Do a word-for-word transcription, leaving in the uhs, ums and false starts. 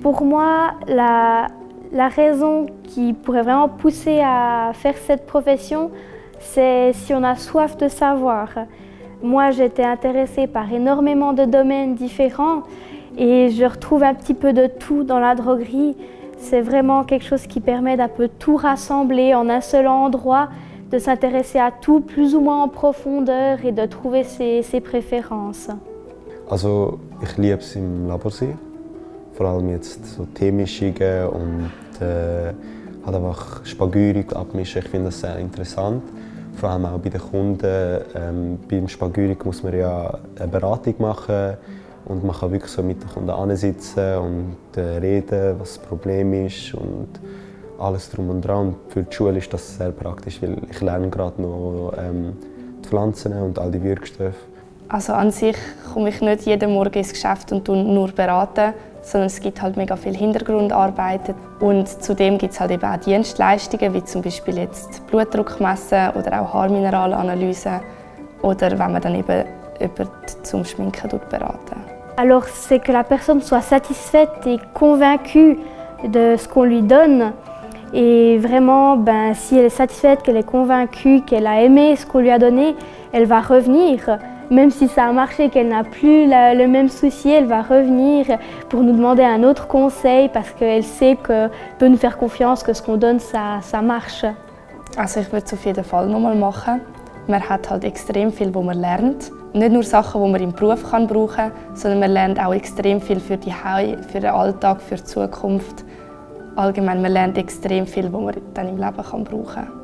Pour moi, la, la raison qui pourrait vraiment pousser à faire cette profession, c'est si on a soif de savoir. Moi, j'étais intéressée par énormément de domaines différents et je retrouve un petit peu de tout dans la droguerie. C'est vraiment quelque chose qui permet d'un peu tout rassembler en un seul endroit, de s'intéresser à tout plus ou moins en profondeur et de trouver ses, ses préférences. Also, ich liebe es im Labor sein. Vor allem jetzt so Teemischungen und äh, halt einfach Spagyrik abmischen. Ich finde das sehr interessant. Vor allem auch bei den Kunden. Ähm, beim Spagyrik muss man ja eine Beratung machen und man kann wirklich so mit den Kunden sitzen und äh, reden, was das Problem ist und alles drum und dran. Und für die Schule ist das sehr praktisch, weil ich lerne gerade noch ähm, die Pflanzen und all die Wirkstoffe. Also an sich komme ich nicht jeden Morgen ins Geschäft und nur beraten, sondern es gibt halt mega viel Hintergrundarbeit. Und zudem gibt es halt eben auch Dienstleistungen, wie zum Beispiel jetzt Blutdruck messen oder auch Haarmineralanalyse oder wenn man dann eben jemanden zum Schminken beraten. Alors c'est que la personne soit satisfaite et convaincue de ce qu'on lui donne. Et vraiment, ben, si elle est satisfaite, qu'elle est convaincue, qu'elle a aimé ce qu'on lui a donné, elle va revenir. Même si ça a marché, qu'elle n'a plus la, le même souci, elle va revenir pour nous demander un autre conseil parce qu'elle sait qu'elle peut nous faire confiance, que ce qu'on donne, ça, ça marche. Also ich würde es auf jeden Fall nochmal machen. Man hat halt extrem viel, was man lernt. Nicht nur Sachen, die man im Beruf kann brauchen kann, sondern man lernt auch extrem viel für die Hause, für den Alltag, für die Zukunft. Allgemein, man lernt extrem viel, was man dann im Leben kann brauchen kann.